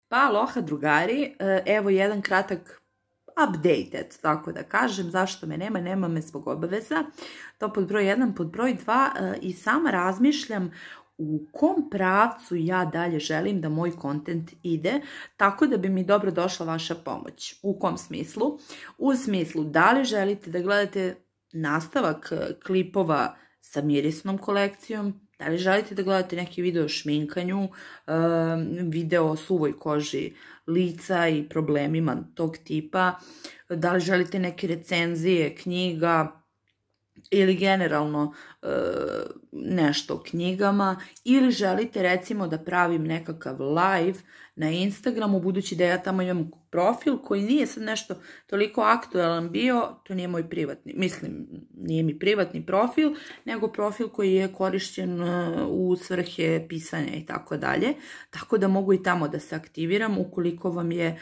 Pa, aloha drugari, evo jedan kratak update, tako da kažem, zašto me nema me zbog obaveza, to pod broj 1, pod broj 2 i sama razmišljam u kom pravcu ja dalje želim da moj kontent ide, tako da bi mi dobro došla vaša pomoć. U kom smislu? U smislu da li želite da gledate nastavak klipova sa mirisnom kolekcijom, da li želite da gledate neki video o šminkanju, video o suvoj koži lica i problemima tog tipa, da li želite neke recenzije knjiga ili generalno nešto o knjigama, ili želite recimo da pravim nekakav live na Instagramu, budući da ja tamo imam profil koji nije sad nešto toliko aktualan bio, to nije moj privatni, mislim, nije mi privatni profil, nego profil koji je korišćen u svrhe pisanja i tako dalje, tako da mogu i tamo da se aktiviram ukoliko vam je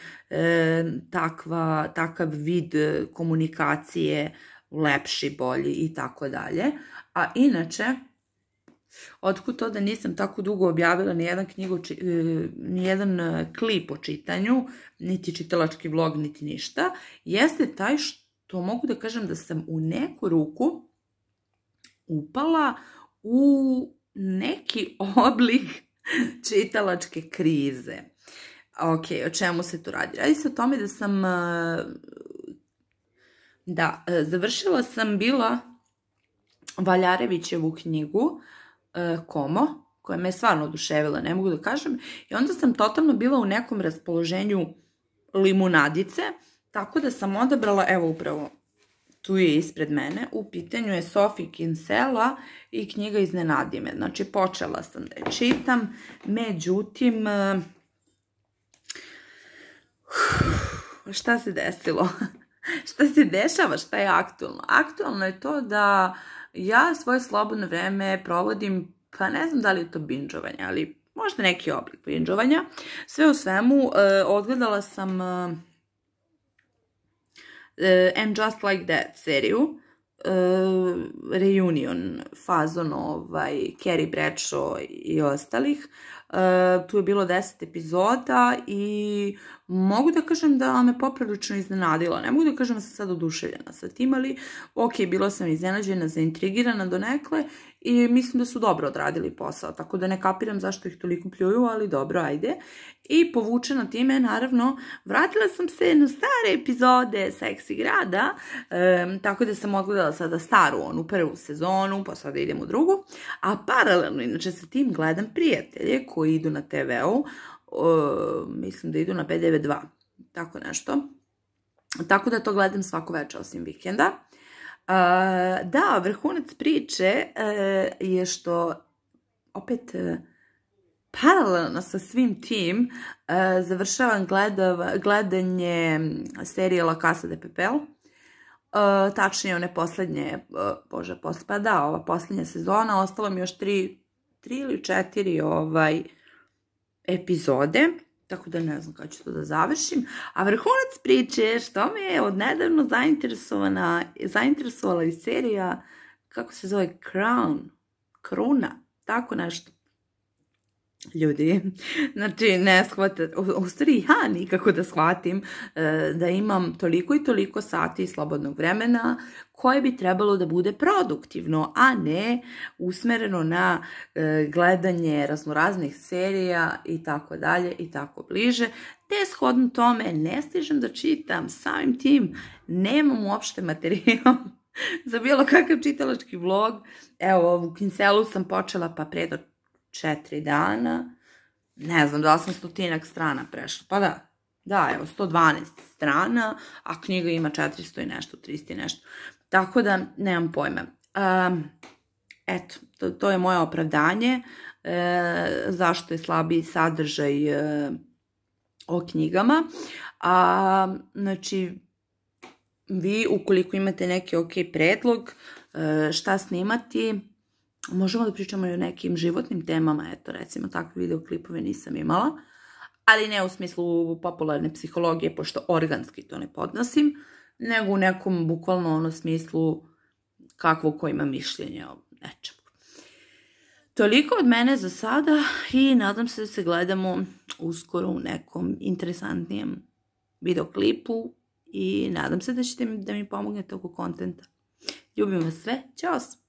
takav vid komunikacije lepši, bolji i tako dalje. A inače, otkud to da nisam tako dugo objavila nijedan klip o čitanju, niti čitalački vlog, niti ništa, jeste taj što mogu da kažem da sam u neku ruku upala u neki oblik čitalačke krize. Ok, o čemu se tu radi? Radi se o tome da sam završila sam bila Valjarevićevu knjigu Komo, koja me je stvarno oduševila, ne mogu da kažem, i onda sam totalno bila u nekom raspoloženju limunadice, tako da sam odabrala, evo upravo, tu je ispred mene, u pitanju je Sophie Kinsella i knjiga Iznenadi me. Znači, počela sam da je čitam, međutim, šta se desilo? Šta se dešava, šta je aktualno? Aktualno je to da ja svoje slobodno vreme provodim, pa ne znam da li je to binđovanje, ali možda neki oblik binđovanja. Sve u svemu, odgledala sam And Just Like That seriju, reunion fazon Carrie Bradshaw i ostalih. Tu je bilo 10 epizoda i mogu da kažem da me poprilično iznenadila. Ne mogu da kažem da sam sad oduševljena sa tim, ali ok, bila sam iznenađena, zaintrigirana donekle i mislim da su dobro odradili posao, tako da ne kapiram zašto ih toliko pljuju, ali dobro, ajde. I povučena time, naravno, vratila sam se na stare epizode Seksi grada, tako da sam odgledala sada staru, onu prvu sezonu, pa sada idem u drugu, a paralelno, inače sa tim gledam Prijatelje koji idu na TV-u, mislim da idu na B92, tako nešto. Tako da to gledam svako večer osim vikenda. Da, vrhunac priče je što opet paralelno sa svim tim završavam gledanje serije La Casa de Papel. Tačnije one poslednje, pa da, ova poslednja sezona, ostalo mi još 3 ili 4 epizode, tako da ne znam kada ću to da završim. A vrhunac priče je što me je odnedavno zainteresovala i serija, kako se zove, Kruna, tako nešto. Ljudi, znači ne shvatate, u stvari ja nikako da shvatim da imam toliko i toliko sati slobodnog vremena koje bi trebalo da bude produktivno, a ne usmereno na gledanje raznoraznih serija i tako dalje i tako bliže, te shodno tome ne stižem da čitam, samim tim nemam uopšte materijal za bilo kakav čitalački vlog. Evo, ovu Kinsellu sam počela pa pre do 4 dana, ne znam da li sam 100 strana prešla, pa da, evo 112 strana, a knjiga ima 400 i nešto, 300 i nešto, tako da nemam pojma. Eto, to je moje opravdanje zašto je slabiji sadržaj o knjigama. Znači, vi ukoliko imate neki ok predlog šta snimati, možemo da pričamo i o nekim životnim temama, eto recimo takve videoklipove nisam imala, ali ne u smislu popularne psihologije, pošto organski to ne podnosim, nego u nekom bukvalno smislu kakvo ko ima mišljenje o nečemu. Toliko od mene za sada i nadam se da se gledamo uskoro u nekom interesantnijem videoklipu i nadam se da ćete da mi pomognete oko kontenta. Ljubim vas sve, ćao!